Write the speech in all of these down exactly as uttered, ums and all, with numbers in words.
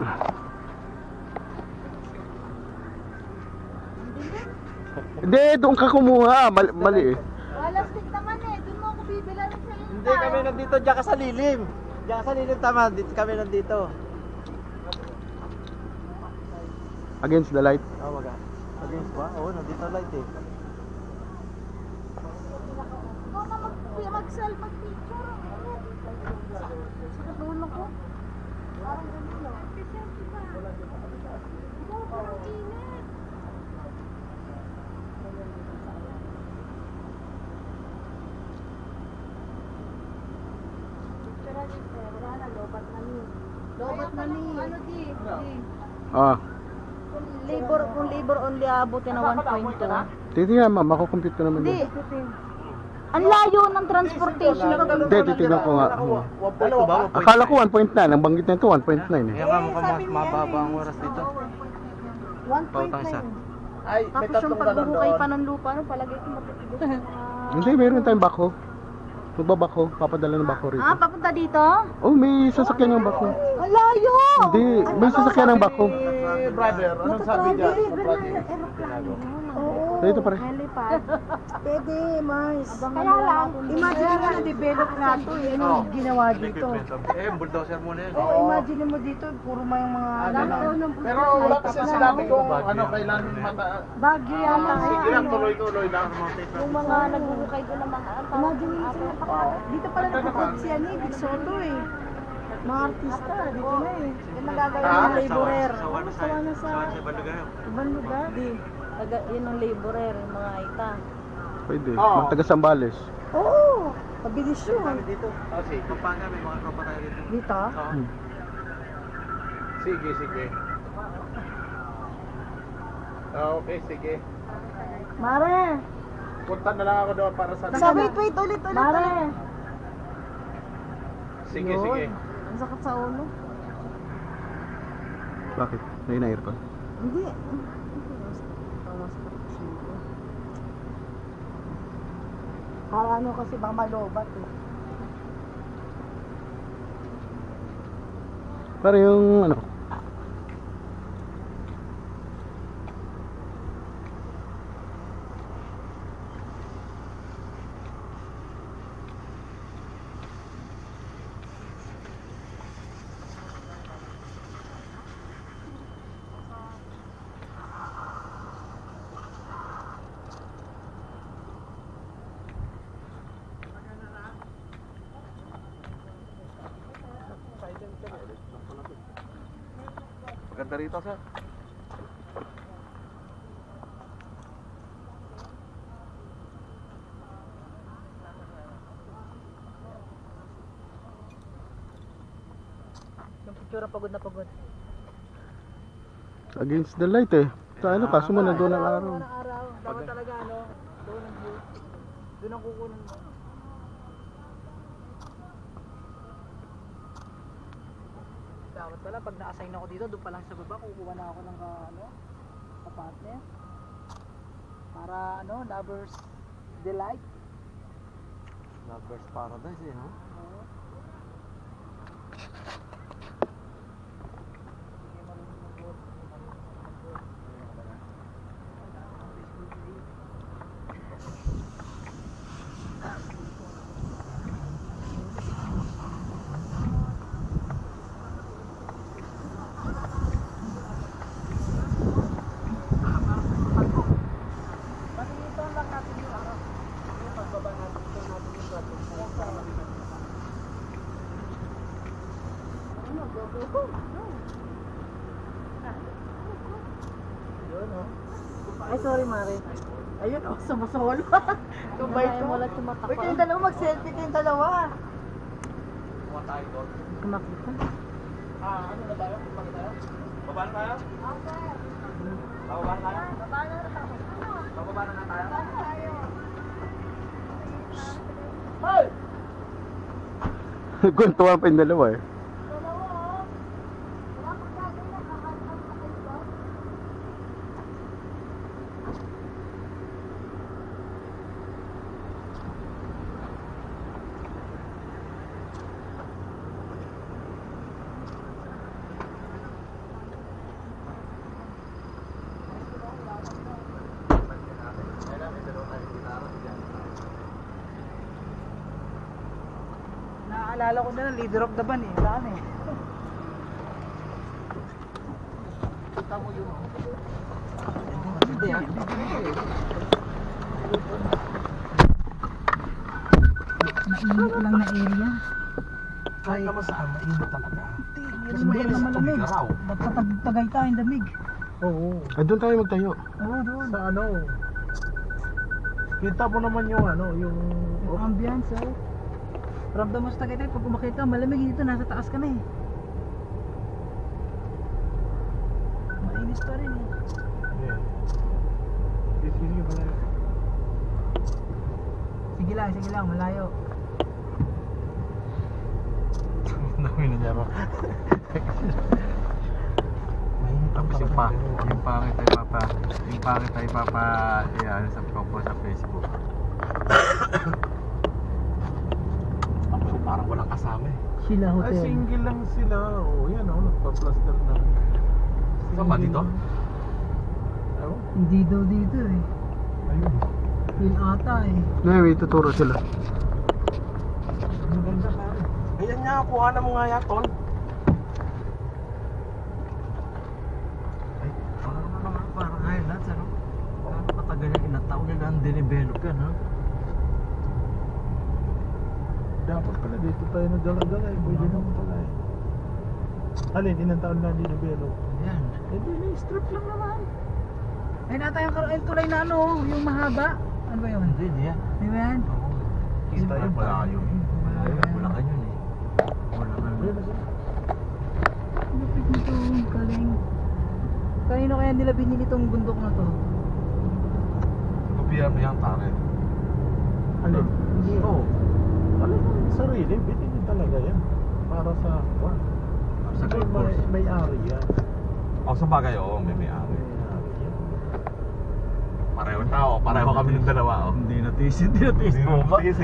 Hindi, doon ka kumuha. Mali, mali eh. Walastik naman eh. Doon mo ako bibilan sa inyo. Hindi kami nandito, diyan ka sa lilim. Diyan ka sa lilim, tama. Dito kami nandito. Against the light. Oh, wag. Against ba? Oo, nandito light eh. Ikaw na mag- mag-sell, mag-picture. Sa dulo ko. Parang ganito. Ikaw parang init. Picture ni sir. Wala na, lobat na ni. Lobat na ni. Ano di? Ah. Kung labor, kung labor only abutin na one point two. Titingnan ma'am, makukompute ko naman Hindi. yun. Ang layo ng transportation. Hindi, titignan ko nga. one point two ba? Akala ko one point nine, ang banggit na ito one point nine eh. Kaya nga mukhang mas mababa ang oras dito. one point Pautang isa. nine. Ay, may Tapos yung tatlong tanong pagbuhukay doon. pa ng lupa, no, palagay ko matutubos. Hindi, meron tayong bako. Magbabako, papadala ng bako rito. Ah, papunta dito? Oh, may sasakyan ng bako. Ang layo! Hindi, may sasakyan ng bako. Eh, brother, anong sabi dyan? Oo. Dito pare. Helipad. Pwede, Mars. Kaya lang, Imagine nga na-develop nga ito, eh, ano yung ginawa dito. Eh, bulldozer muna yan. Oo, imagine mo dito, puro may mga... Pero wala kasi sinabi kung ano, kailan mata... Bagyo yata. Sige lang, tuloy-tuloy lang. yung mga nagbuhukay doon ng mga Imagine mo sila pa. Dito pala nakapag siya ni Big Soto eh. Mga artista, dito na eh. Yung magagawa Ah? ng laborer. Sawa na sa... Sawa na sa... Sawa na sa Balugay. Ibang lugar. Di, taga- yun ang laborer, yung mga ita. Pwede, Oo. mga taga Sambales. Oo, mabilis yun. Kami dito. Oh, sige. Pampanga, may mga tropa tayo dito. Dito? Oo. Hmm. Sige, sige. Ah, okay, sige. Mare! Punta na lang ako doon para sa... Sa wait, wait, ulit, ulit. Mare! Sige, Yun. sige. Ang sakit sa ulo. Bakit? May na-aircon? Hindi. Para ano kasi baka malobat eh. Para yung ano, Maganda rito, sir. Yung picture pagod na pagod. against the light eh. Sa ano, kaso mo nandun ang araw. Araw, dapat talaga ano, doon ang view. Doon ang kukunin mo. Dapat pala, pag na-assign ako dito, doon pa lang sa baba, kukuha na ako ng uh, ano, partner. Para ano, lovers delight. Lovers Paradise eh, no? Oo. Ay, sorry, Mare. Ayun, oh, sumusolo. Kumbay ko. Wala tumatak. Uy, kayong dalawa, mag-selfie kayong dalawa. Kuha tayo doon. Kumakita. Ah, ano na tayo? Bakit tayo? Baba na tayo? Bababa na tayo? Bababa na na tayo? Hey! Kwentuhan pa yung dalawa eh. Naalala ko na lang, leader of the band eh. Saan eh? Kita mo yun. Hindi ah. Mainit lang na area. Kahit naman saan, mainit talaga. Hindi naman malamig. Ba't sa Tagaytay ang lamig? Oo. Ay, doon tayo magtayo. Oo, doon. Sa ano, kita mo naman yung ano, yung... Yung ambience oh. Ramdam mo sa Tagaytay, pag umakit ka, malamig dito, nasa taas ka na eh. Mainit pa rin eh. Yeah. Sige pala. Sige lang, sige lang, malayo. Dami na niya ba? Mainit ang Yung, pa, talaga. yung pangit ay papa, yung pangit ay papa, yan, sa popo sa Facebook. Ako parang walang kasama eh. Sheila Ay, Hotel. single lang sila. Oo, yan o, nagpa-plaster na. Saan ba dito? Ewan. Hindi daw dito eh. Ayun. Yun ata eh. Ngayon, may tuturo sila. Ang ganda ka. Ayan nga, kuha na mo nga yan, tol. Ay, parang ano naman, parang highlands, ano? Parang katagal yung inataw nila ang dinevelop yan, ha? Dapat pala dito tayo nagdala-dala eh. Pwede naman pala eh. Alin, ilang taon na dinibelo? Yan. Eh, di na, strip lang naman. Ay nata yung, kar- yung tulay na ano, yung mahaba. Ano ba yun? Hindi, di yan. Di ba yan? Oo. Kita yung malayo. Malayo, wala ka yun, eh. Wala ka Ayun yun. na siya. Lupit nito, galing. Kanino kaya nila binili tong bundok na to? Kopiyan mo yan, tare. Alin? Hindi. Oo. Alin, sarili, binili talaga yan. Para sa, wow. Sa May, golf may, course. may ari yan. O sa bagay, oo, may may-ari. May ari yan. Pareho tao, pareho kami ng dalawa. Oh. Hindi natis, hindi natis Hindi mo mo ba? kasi.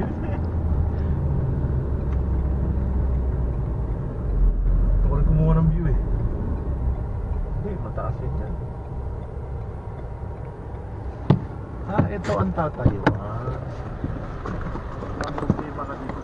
Gusto ko rin kumuha ng view eh. Hindi, mataas yun yan. Ah, ito ang tatayo. Ah. Ang problema ka dito.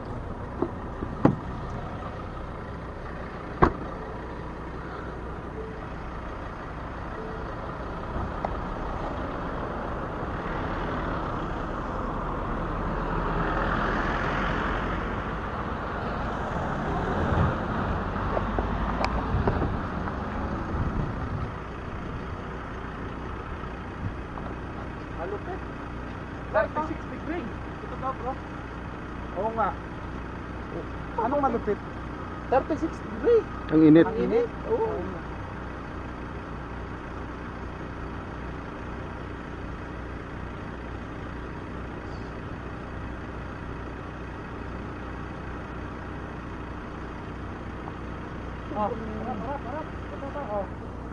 Malupit. thirty-six degree. Ito daw, bro. Oo nga. Anong malupit? thirty-six degree. Ang init. Ang init? Oo. Oh, harap, harap, harap. Ito ka, oh.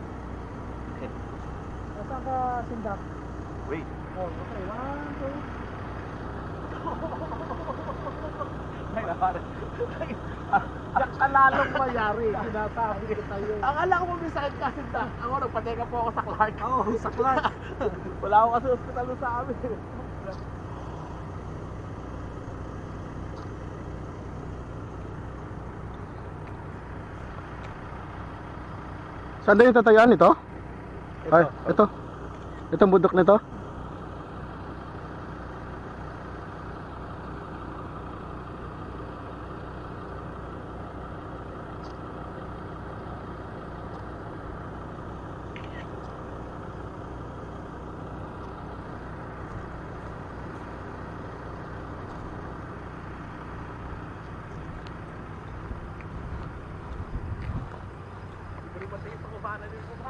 Nasaan ka sindak? Wait. Oh, okay. One, two. Ay, nakara. Diyak ka lalong mayari. Sinasabi ko tayo. Ang ala ko may sakit kasi da. Ako, nagpateka po ako sa Clark. Oo, oh, sa Clark. Wala ako kasi hospital sa amin. Saan tayo tatayaan ito? Ay, ito. Itong bundok nito. Pati yung pangubana din ko.